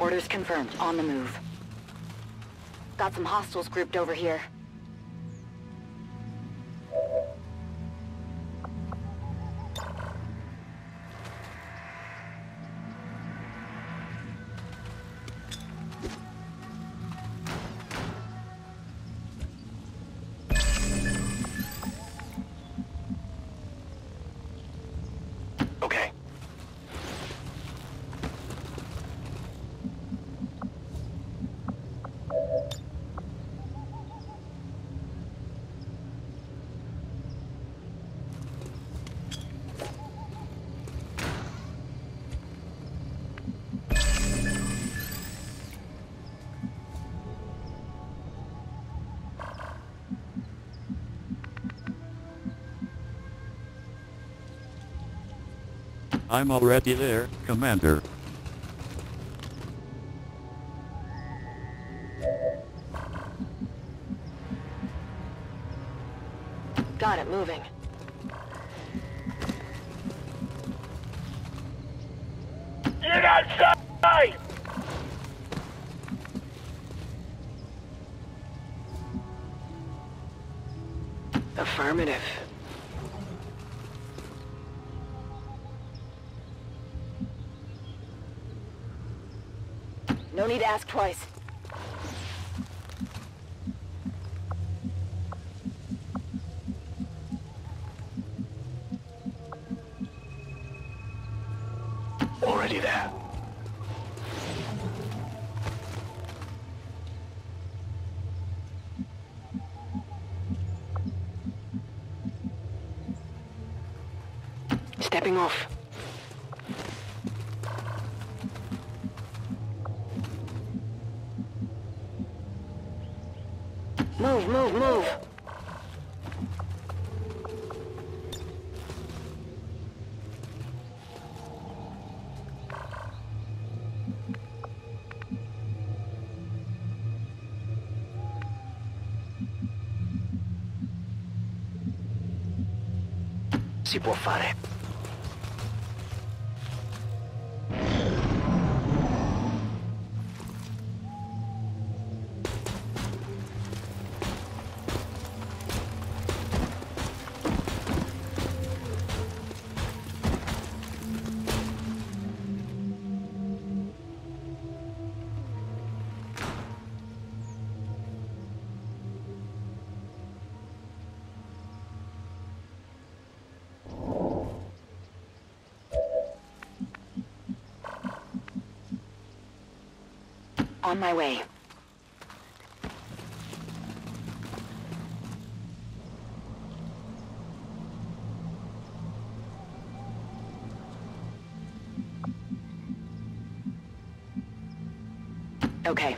Orders confirmed. On the move. Got some hostiles grouped over here. Okay. I'm already there, Commander. Got it, moving. Get outside! Affirmative. No need to ask twice. Already there. Stepping off. Move, move, move! Si può fare. On my way. Okay.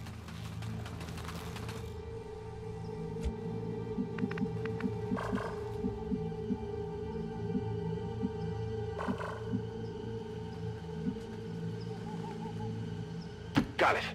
Got it.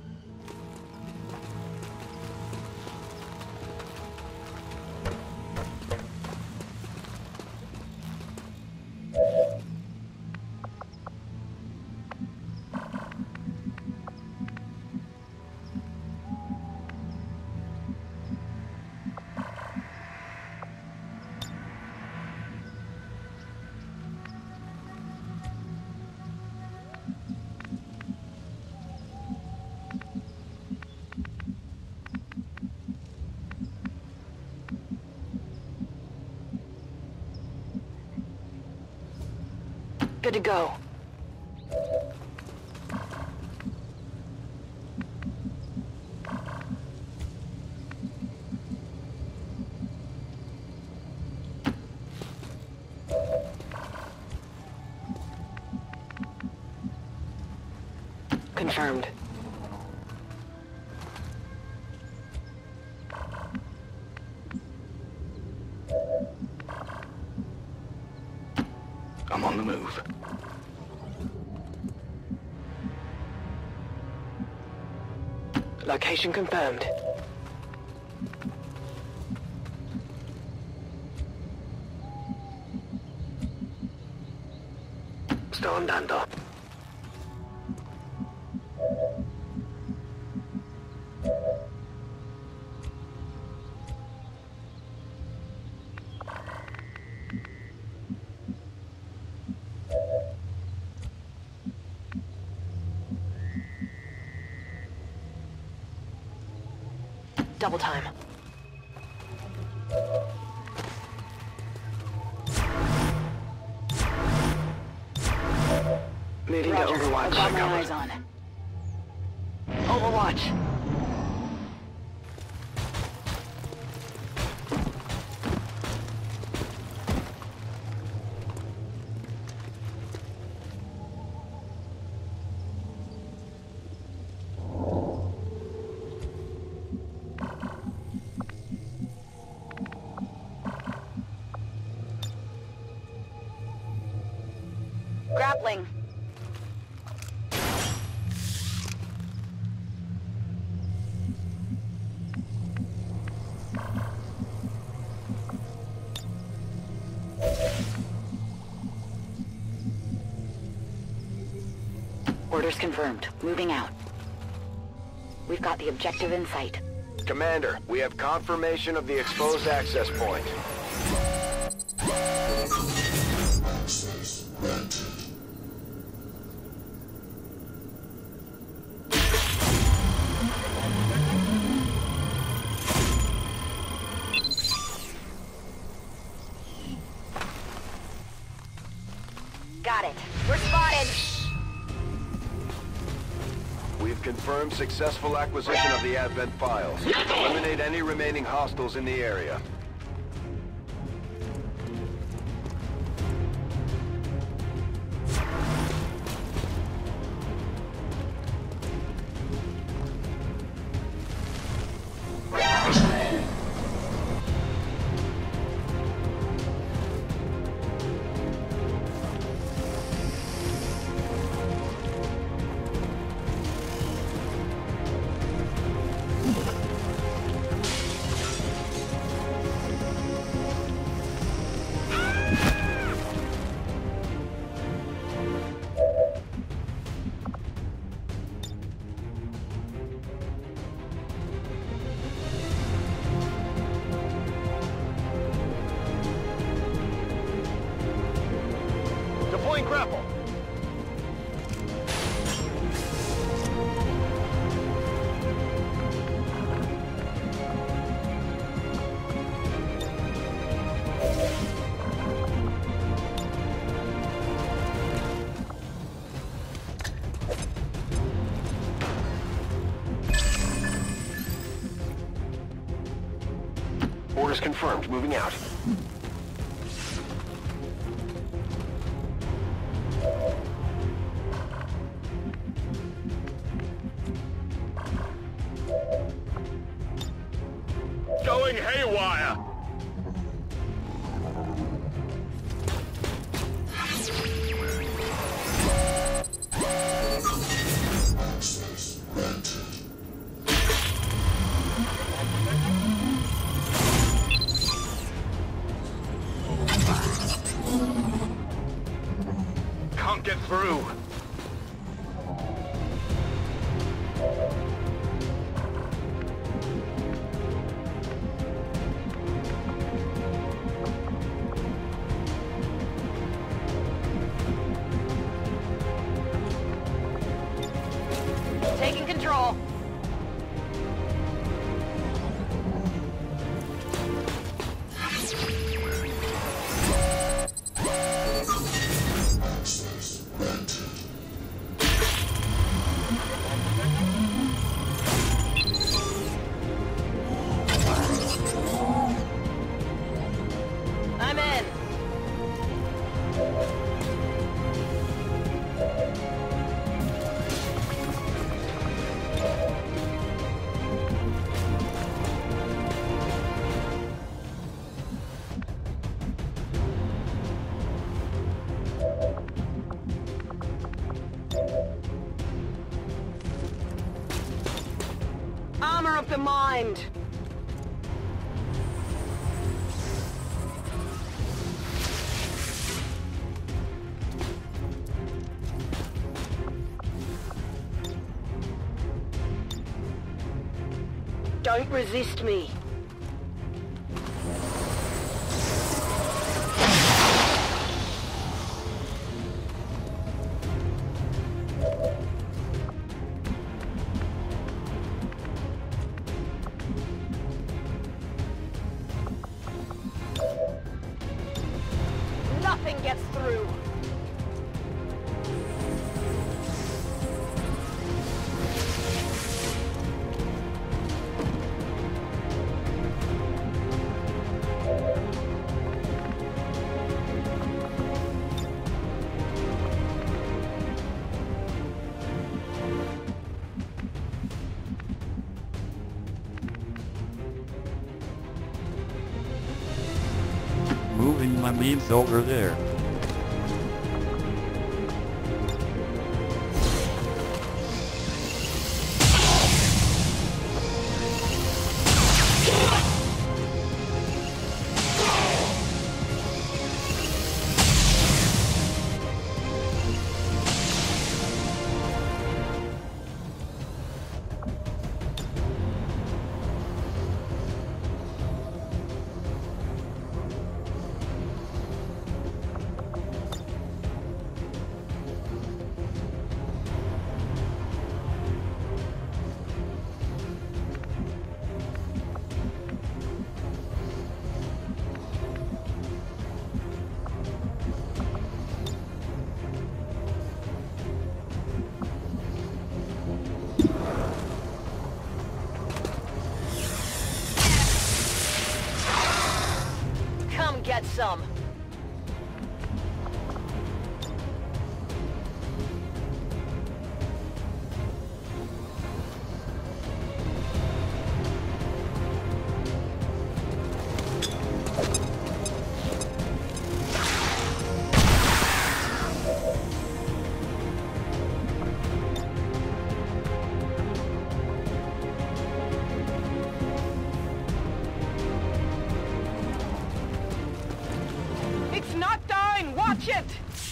Good to go. Confirmed. I'm on the move. Location confirmed. Sto andando. Double time. Moving to Roger. Overwatch. I've got my eyes on. Overwatch. Grappling. Orders confirmed. Moving out. We've got the objective in sight. Commander, we have confirmation of the exposed access point. Access granted. Got it. We're spotted. We've confirmed successful acquisition of the Advent files. Eliminate any remaining hostiles in the area. Deploying grapple. Orders confirmed. Moving out. Going haywire! Access granted. Can't get through. Taking control. Access granted. I'm in. Armor of the mind. Don't resist me. gets through. Moving my means over there. Get some. Watch it!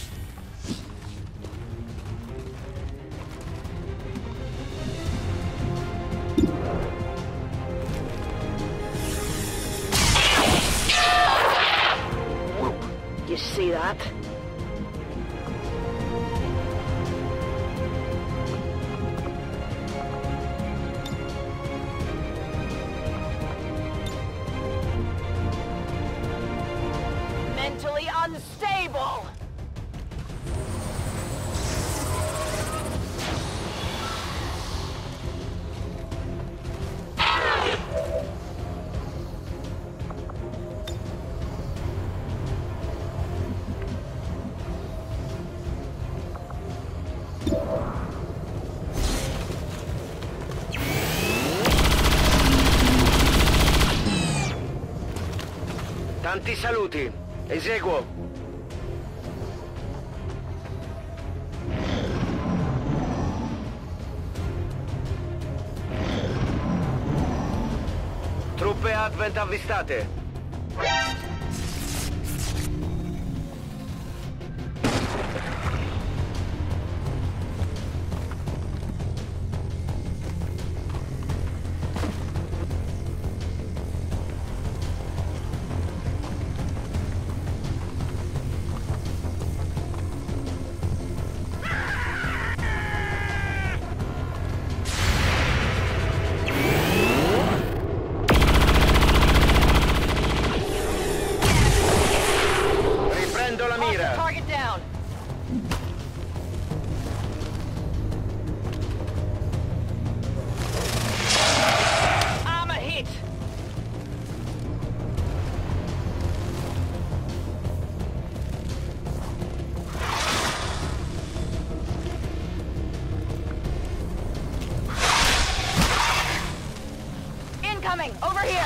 You see that? Mentally unstable! Tanti saluti. Eseguo. Truppe Advent avvistate. Target down. I'm a hit. Incoming, over here.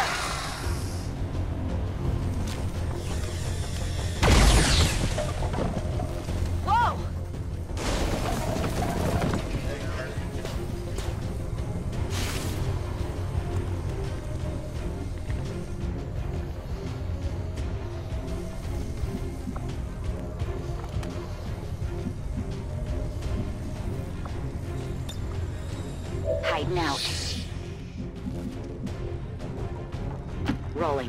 Hiding out. Rolling.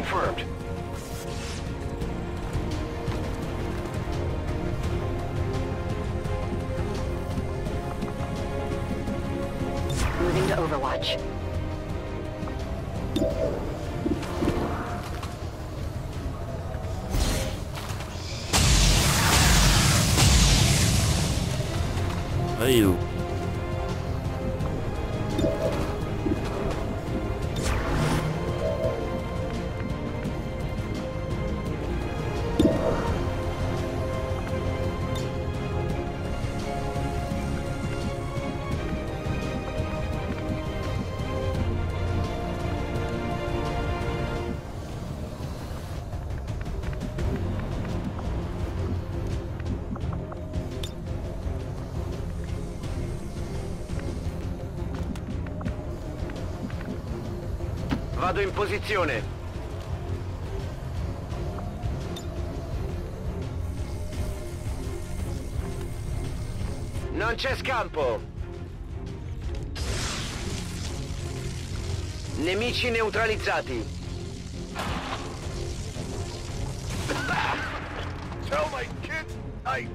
confirmed. Moving to Overwatch. Hey, you. Vado in posizione. Non c'è scampo. Nemici neutralizzati. Tell my kids I...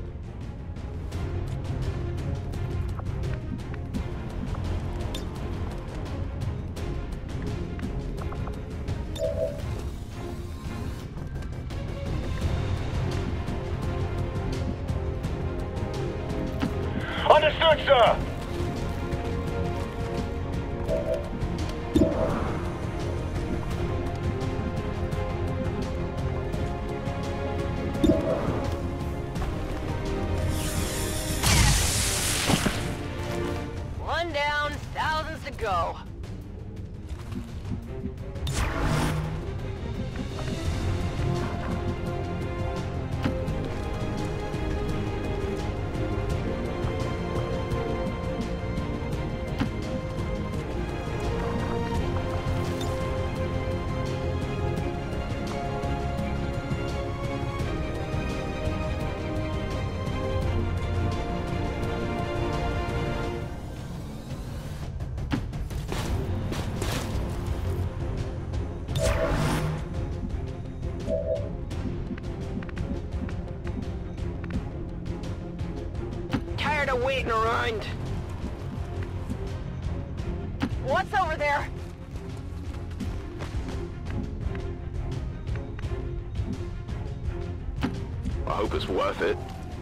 Understood, sir! One down, thousands to go. Tired of waiting around. What's over there? I hope it's worth it.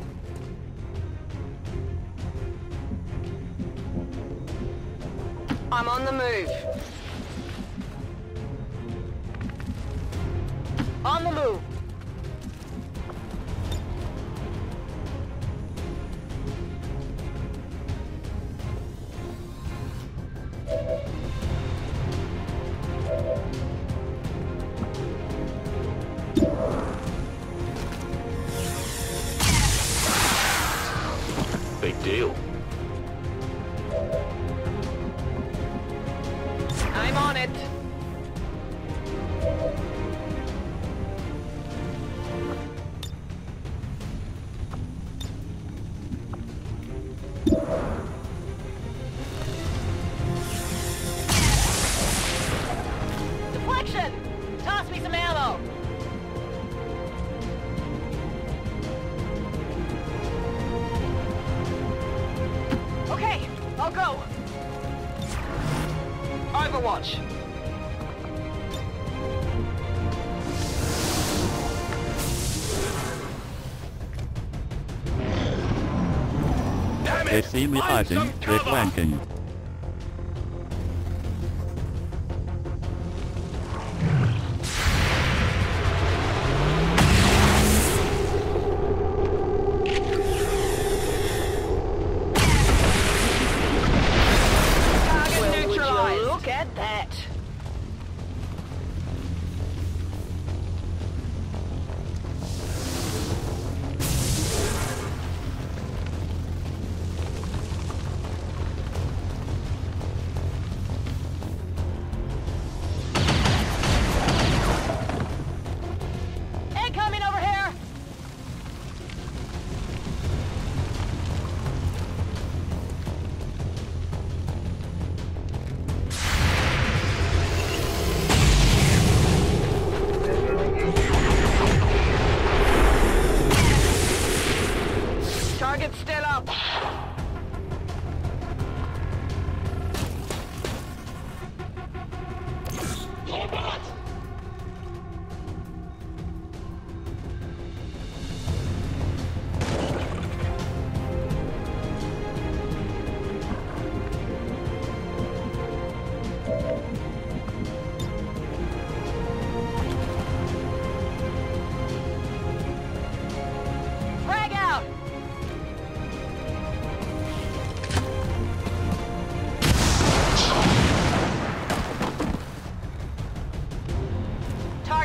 I'm on the move. On the move. Big deal. I'm on it. Deflection! Toss me some ammo! Okay, I'll go. Overwatch. Damn They it! see me Find hiding, some they're cover! flanking. Target neutralized. Look at that.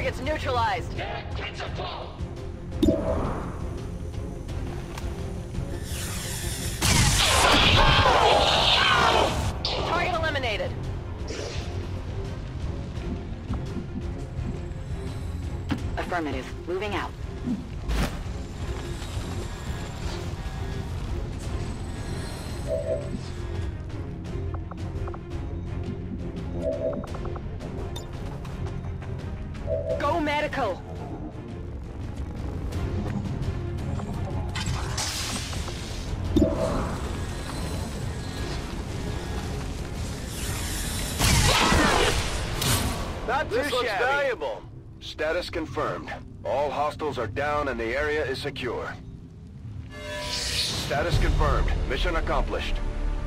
Target's neutralized. Target eliminated. Affirmative. Moving out. Go medical. Not too This looks shabby. valuable. Status confirmed. All hostiles are down and the area is secure. Status confirmed. Mission accomplished.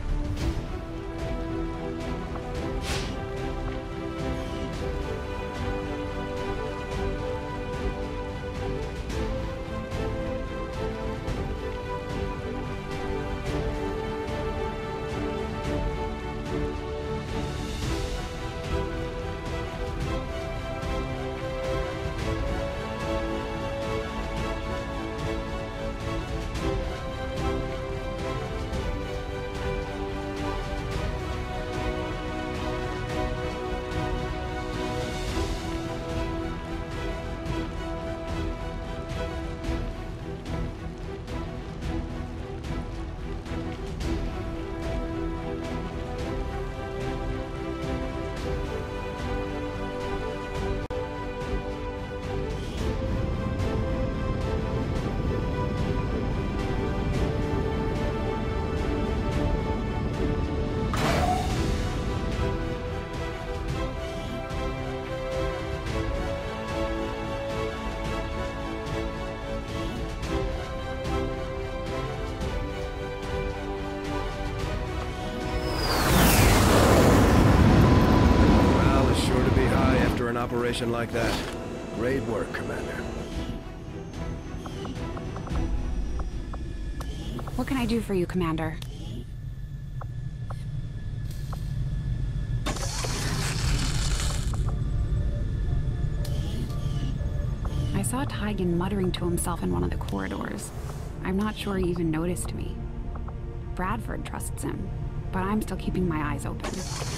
Operation like that. Great work, Commander. What can I do for you, Commander? I saw Tygan muttering to himself in one of the corridors. I'm not sure he even noticed me. Bradford trusts him, but I'm still keeping my eyes open.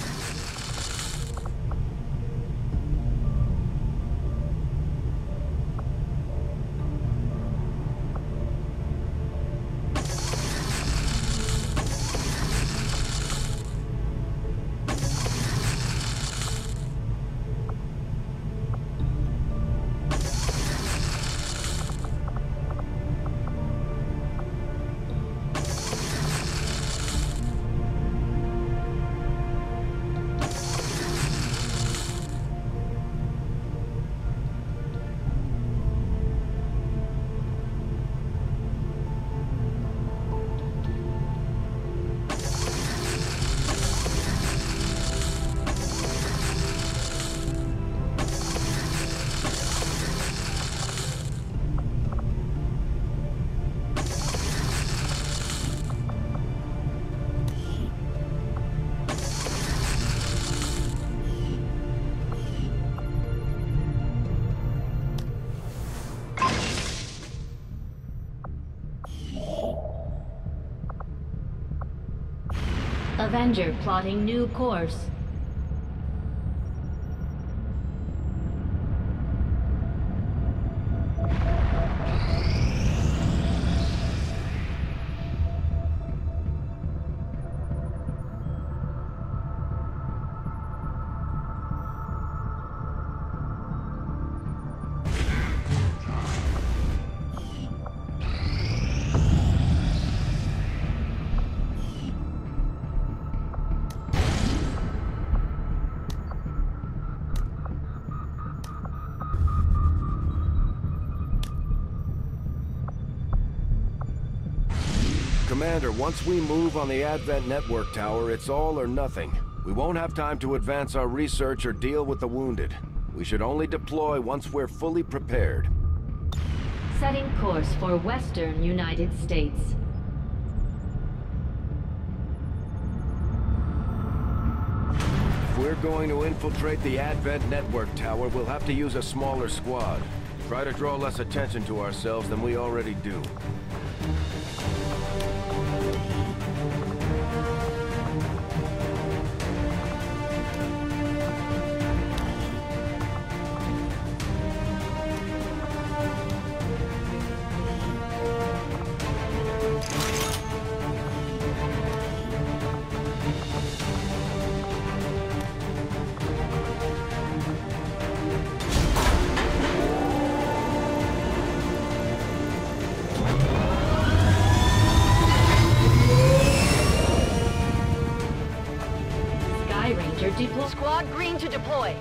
Avenger plotting new course. Commander, once we move on the Advent Network Tower, it's all or nothing. We won't have time to advance our research or deal with the wounded. We should only deploy once we're fully prepared. Setting course for Western United States. If we're going to infiltrate the Advent network tower, we'll have to use a smaller squad. Try to draw less attention to ourselves than we already do. Deploy. Squad green to deploy.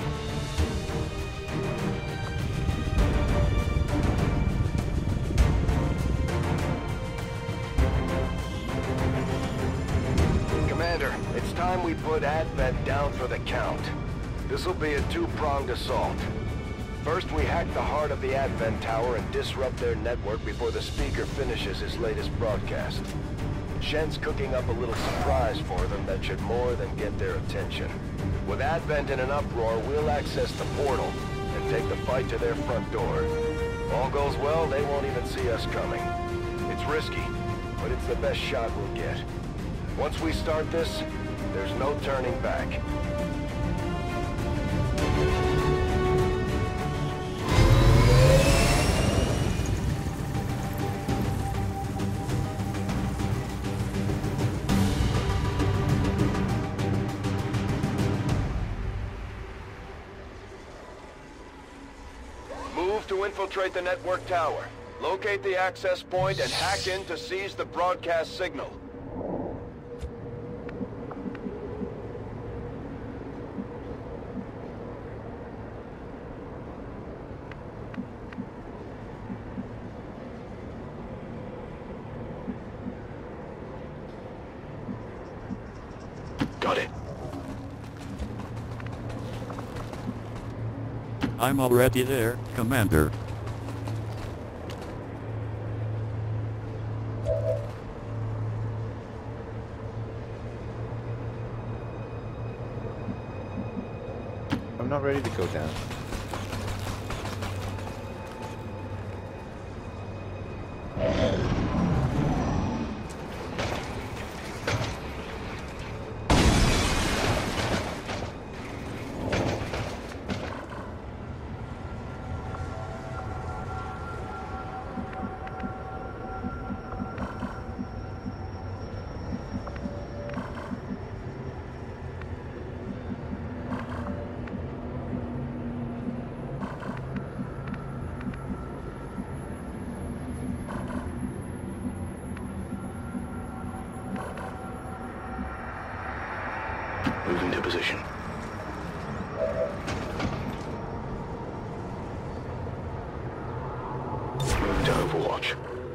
Commander, it's time we put Advent down for the count. This'll be a two-pronged assault. First, we hack the heart of the Advent Tower and disrupt their network before the speaker finishes his latest broadcast. Shen's cooking up a little surprise for them that should more than get their attention. With Advent in an uproar, we'll access the portal and take the fight to their front door. All goes well, they won't even see us coming. It's risky, but it's the best shot we'll get. Once we start this, there's no turning back. To infiltrate the network tower. Locate the access point and hack in to seize the broadcast signal. Got it. I'm already there, Commander. I'm not ready to go down. Moving to position. Moving to Overwatch.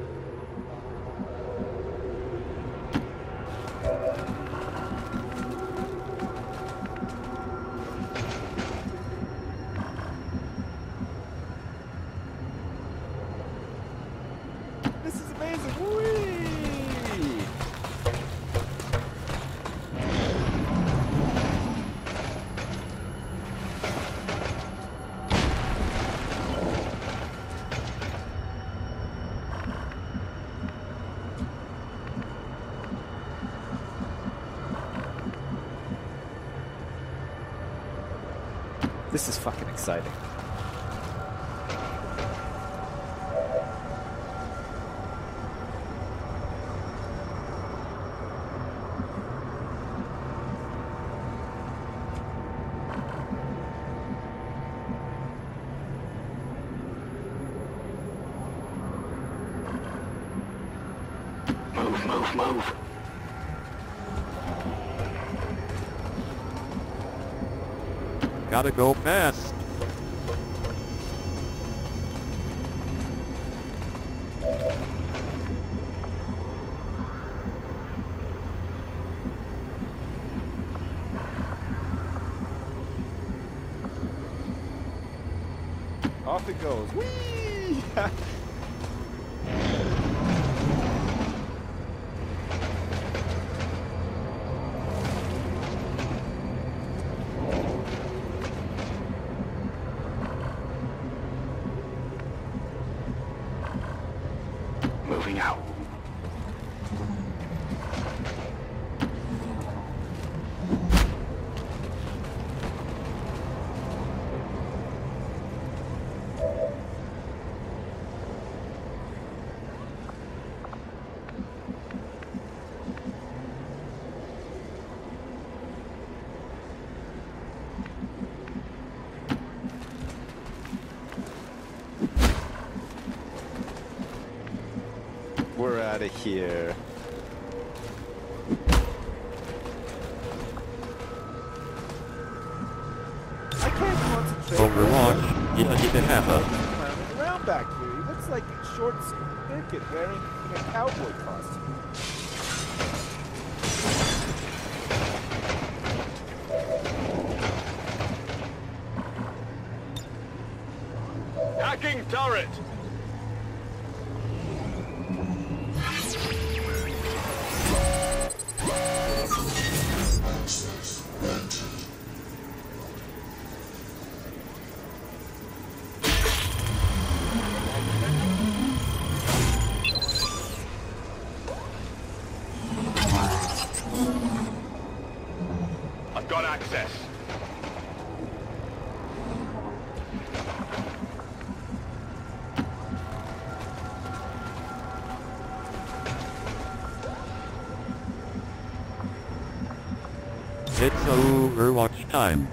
This is amazing! Whee! This is fucking exciting. Move. Gotta go fast. Off it goes. Whee! moving out. We're out of here. I can't concentrate. Overwatch. Yeah, you can have a. Clowning around back here. He looks like a short circuit wearing a cowboy costume. Hacking turret! I've got access. It's Overwatch time.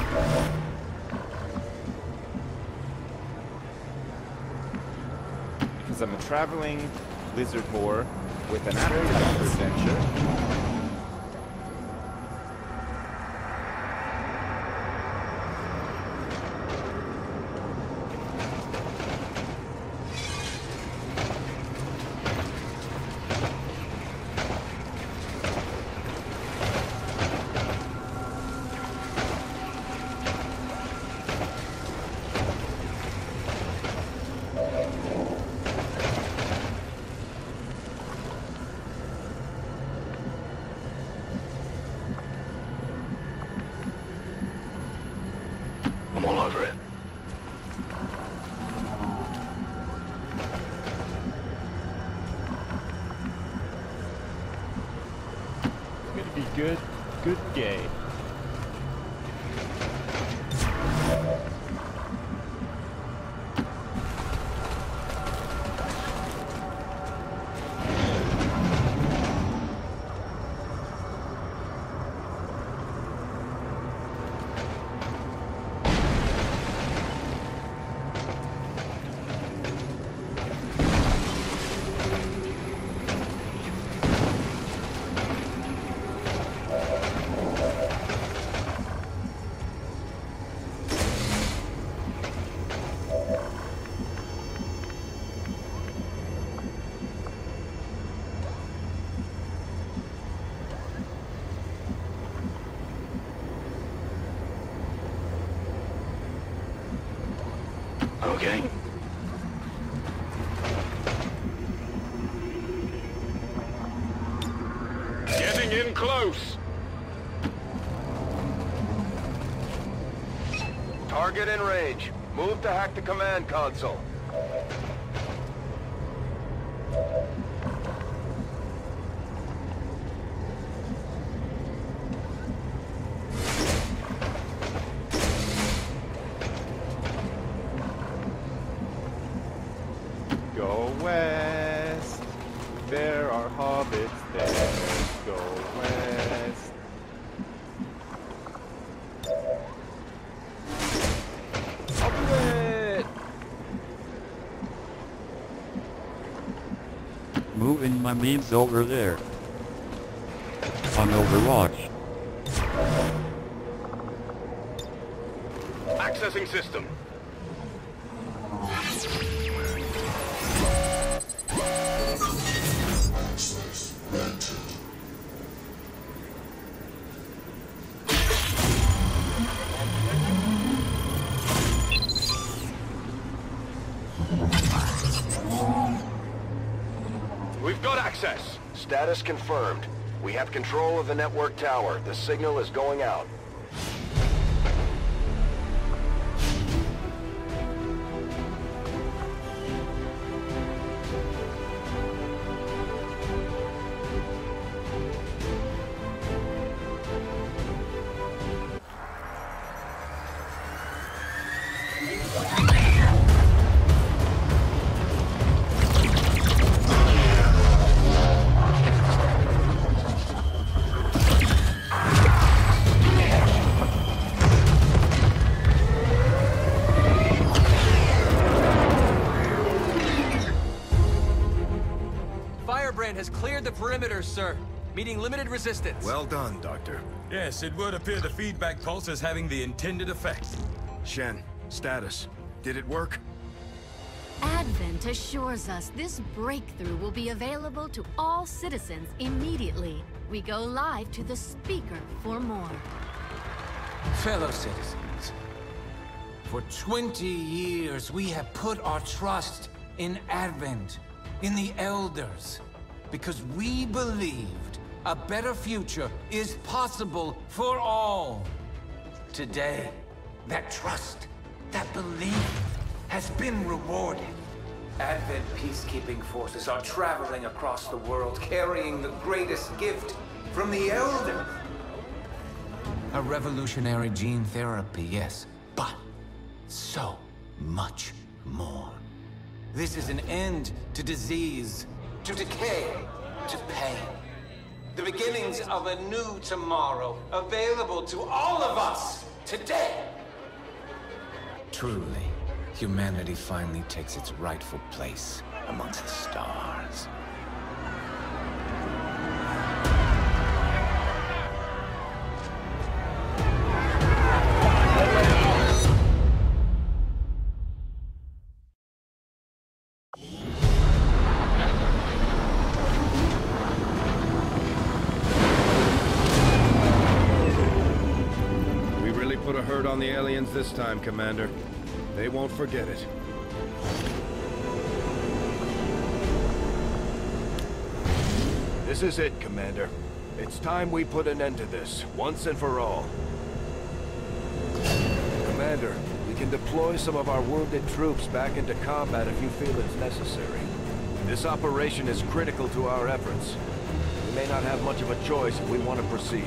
Because I'm a traveling lizard boar with an appetite for adventure. I'm all over it. It's gonna be good, good gay. Okay. Getting in close. Target in range. Move to hack the command console. Go west. There are hobbits there. Go west. I'll do it. Moving my means over there. On Overwatch. Accessing system. Access granted. We've got access. Status confirmed. We have control of the network tower. The signal is going out. Has cleared the perimeter, sir. Meeting limited resistance. Well done, Doctor. Yes, it would appear the feedback pulse is having the intended effect. Shen, status. Did it work? Advent assures us this breakthrough will be available to all citizens immediately. We go live to the speaker for more. Fellow citizens, for 20 years we have put our trust in Advent, in the Elders, because we believed a better future is possible for all. Today, that trust, that belief, has been rewarded. Advent peacekeeping forces are traveling across the world, carrying the greatest gift from the Elder. A revolutionary gene therapy, yes, but so much more. This is an end to disease, to decay, to pain. The beginnings of a new tomorrow, available to all of us today. Truly, humanity finally takes its rightful place amongst the stars. Put a hurt on the aliens this time, Commander. They won't forget it. This is it, Commander. It's time we put an end to this, once and for all. Commander, we can deploy some of our wounded troops back into combat if you feel it's necessary. This operation is critical to our efforts. We may not have much of a choice if we want to proceed.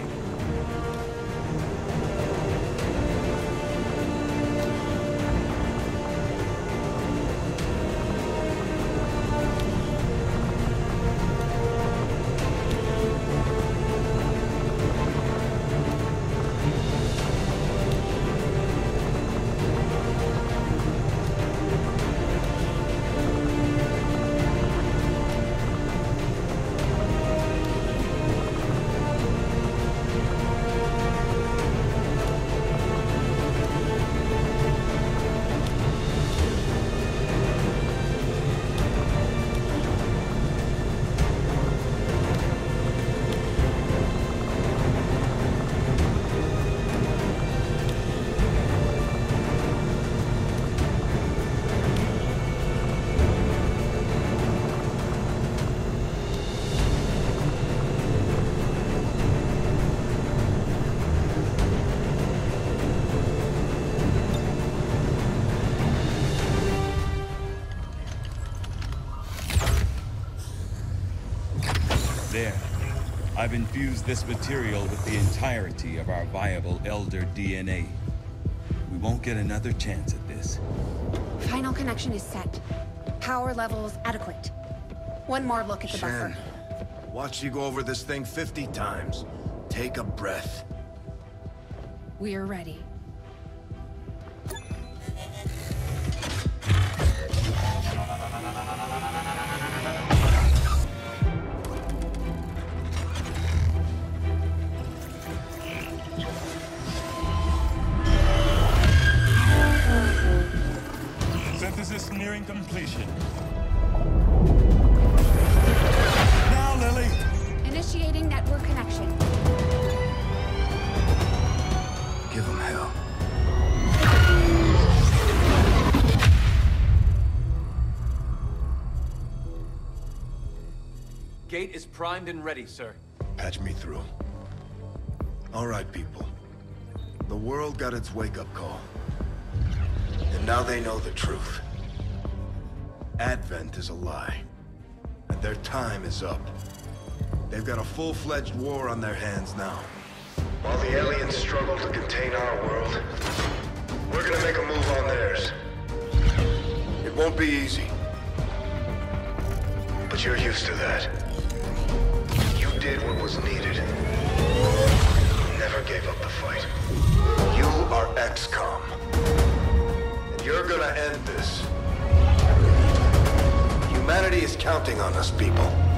There. I've infused this material with the entirety of our viable Elder DNA. We won't get another chance at this. Final connection is set. Power levels adequate. One more look at the buffer. Watch you go over this thing 50 times. Take a breath. We are ready. Synthesis nearing completion. Now, Lily! Initiating network connection. Give him hell. Gate is primed and ready, sir. Patch me through. All right, people. The world got its wake-up call. And now they know the truth. Advent is a lie. And their time is up. They've got a full-fledged war on their hands now. While the aliens struggle to contain our world, we're gonna make a move on theirs. won't be easy. But you're used to that. You did what was needed. Never gave up the fight. You are XCOM. And you're gonna end this. Humanity is counting on us, people.